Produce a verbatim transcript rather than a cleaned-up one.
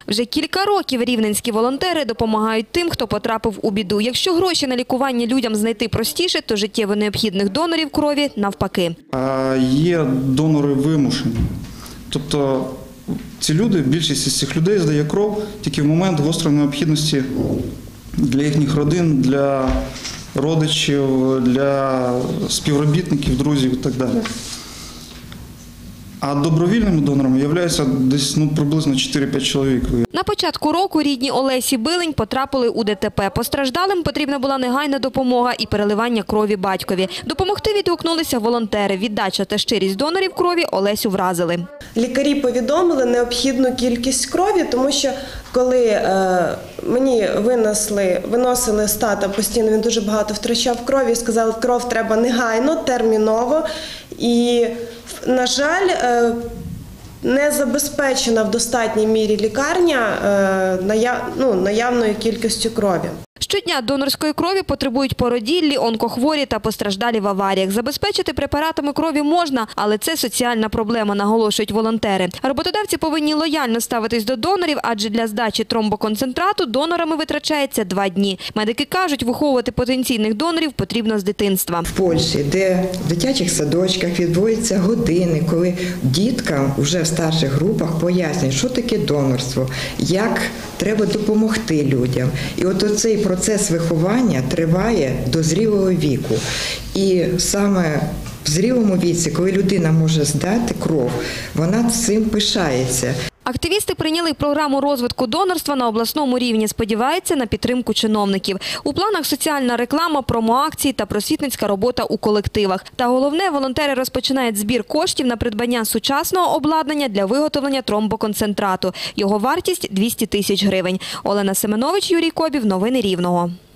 Вже кілька років рівненські волонтери допомагають тим, хто потрапив у біду. Якщо гроші на лікування людям знайти простіше, то життєво необхідних донорів крові навпаки. А є донори вимушені. Тобто ці люди, більшість із цих людей здає кров тільки в момент гострої необхідності для їхніх родин, для родичів, для співробітників, друзів і так далі. А добровільними донорами являються десь ну, приблизно чотири-п'ять чоловік. На початку року рідні Олесі Билень потрапили у ДТП. Постраждалим потрібна була негайна допомога і переливання крові батькові. Допомогти відгукнулися волонтери. Віддача та щирість донорів крові Олесю вразили. Лікарі повідомили необхідну кількість крові, тому що коли е, мені винесли, виносили з тата постійно, він дуже багато втрачав крові, сказали, кров треба негайно, терміново. І, на жаль, е, не забезпечена в достатній мірі лікарня е, наяв, ну, наявною кількістю крові. Щодня донорської крові потребують породіллі, онкохворі та постраждалі в аваріях. Забезпечити препаратами крові можна, але це соціальна проблема, наголошують волонтери. Роботодавці повинні лояльно ставитись до донорів, адже для здачі тромбоконцентрату донорами витрачається два дні. Медики кажуть, виховувати потенційних донорів потрібно з дитинства. В Польщі, де в дитячих садочках відбуваються години, коли діткам вже в старших групах пояснюють, що таке донорство, як треба допомогти людям. І от оцей процес виховання триває до зрілого віку. І саме в зрілому віці, коли людина може здати кров, вона цим пишається. Активісти прийняли програму розвитку донорства на обласному рівні. Сподіваються на підтримку чиновників. У планах соціальна реклама, промоакції та просвітницька робота у колективах. Та головне, волонтери розпочинають збір коштів на придбання сучасного обладнання для виготовлення тромбоконцентрату. Його вартість – двісті тисяч гривень. Олена Семенович, Юрій Кобів. Новини Рівного.